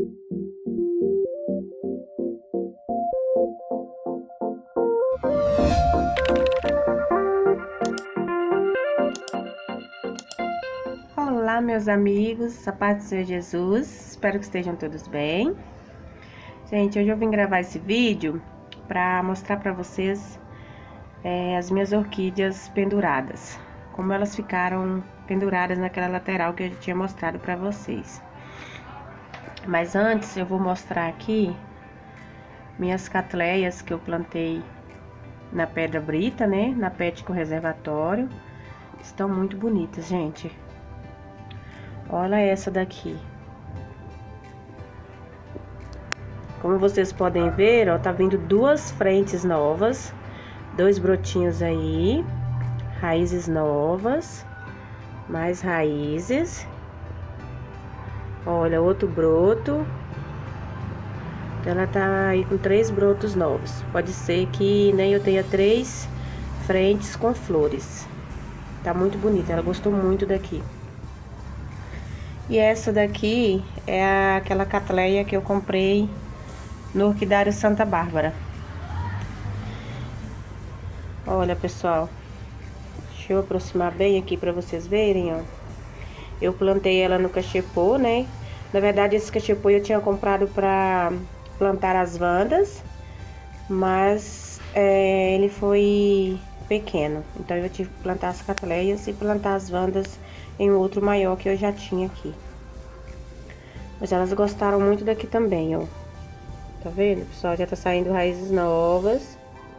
Olá, meus amigos, a paz do Senhor Jesus, espero que estejam todos bem. Gente, hoje eu vim gravar esse vídeo para mostrar para vocês as minhas orquídeas penduradas, como elas ficaram penduradas naquela lateral que eu já tinha mostrado para vocês. Mas antes eu vou mostrar aqui minhas catleias que eu plantei na pedra brita, né, na Pético Reservatório. Estão muito bonitas, gente. Olha essa daqui. Como vocês podem ver, ó, tá vindo duas frentes novas, dois brotinhos aí, raízes novas, mais raízes. Olha, outro broto. Ela tá aí com 3 brotos novos. Pode ser que nem eu tenha 3 frentes com flores. Tá muito bonita, ela gostou muito daqui. E essa daqui é aquela catleia que eu comprei no Orquidário Santa Bárbara. Olha, pessoal, deixa eu aproximar bem aqui pra vocês verem, ó. Eu plantei ela no cachepô, né? Na verdade, esse cachepô eu tinha comprado pra plantar as vandas, mas ele foi pequeno. Então eu tive que plantar as catleias e plantar as vandas em outro maior que eu já tinha aqui. Mas elas gostaram muito daqui também, ó. Tá vendo, pessoal? Já tá saindo raízes novas.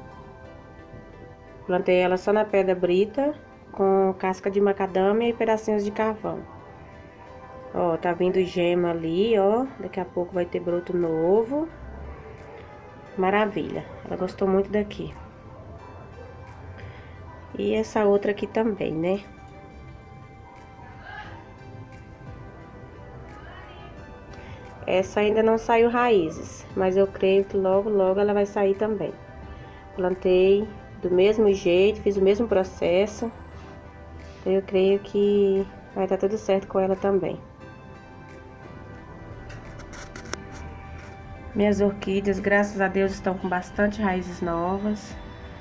Plantei ela só na pedra brita, com casca de macadâmia e pedacinhos de carvão. Ó, tá vindo gema ali, ó. Daqui a pouco vai ter broto novo. Maravilha. Ela gostou muito daqui. E essa outra aqui também, né? Essa ainda não saiu raízes, mas eu creio que logo, logo ela vai sair também. Plantei do mesmo jeito, fiz o mesmo processo. Eu creio que vai dar tudo certo com ela também. Minhas orquídeas, graças a Deus, estão com bastante raízes novas.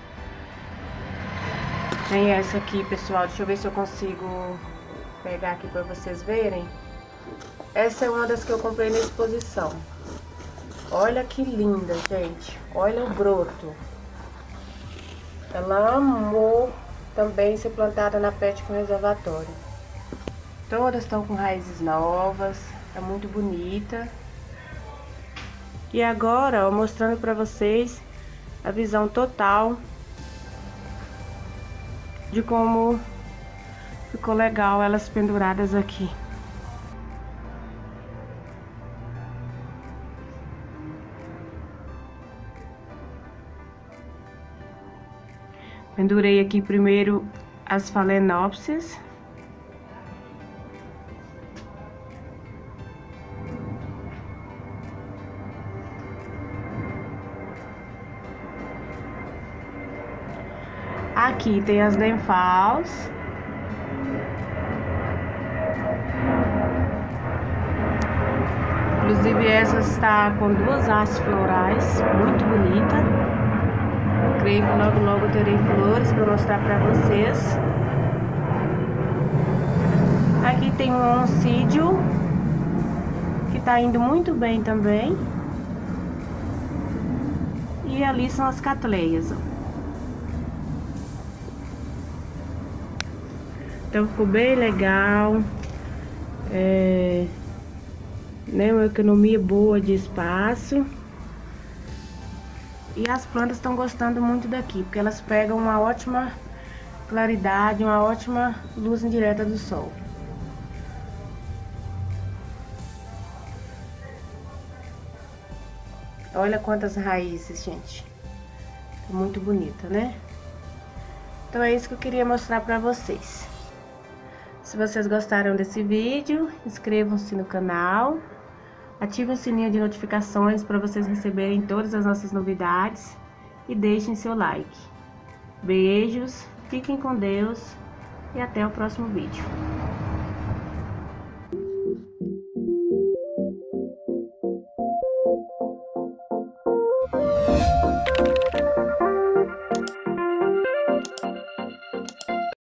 Tem essa aqui, pessoal, deixa eu ver se eu consigo pegar aqui pra vocês verem. Essa é uma das que eu comprei na exposição. Olha que linda, gente. Olha o broto. Ela amou também ser plantada na Pético Reservatório. Todas estão com raízes novas. É muito bonita. E agora, ó, mostrando pra vocês a visão total de como ficou legal elas penduradas aqui. Pendurei aqui primeiro as Phalaenopsis. Aqui tem as Nymphals. Inclusive essa está com 2 hastes florais, muito bonita. Creio que logo logo eu terei flores para mostrar para vocês. Aqui tem um oncídio que tá indo muito bem também. E ali são as catleias, ó. Então ficou bem legal. Né, uma economia boa de espaço. E as plantas estão gostando muito daqui, porque elas pegam uma ótima claridade, uma ótima luz indireta do sol. Olha quantas raízes, gente. Muito bonita, né? Então é isso que eu queria mostrar pra vocês. Se vocês gostaram desse vídeo, inscrevam-se no canal. Ative o sininho de notificações para vocês receberem todas as nossas novidades. E deixem seu like. Beijos, fiquem com Deus e até o próximo vídeo.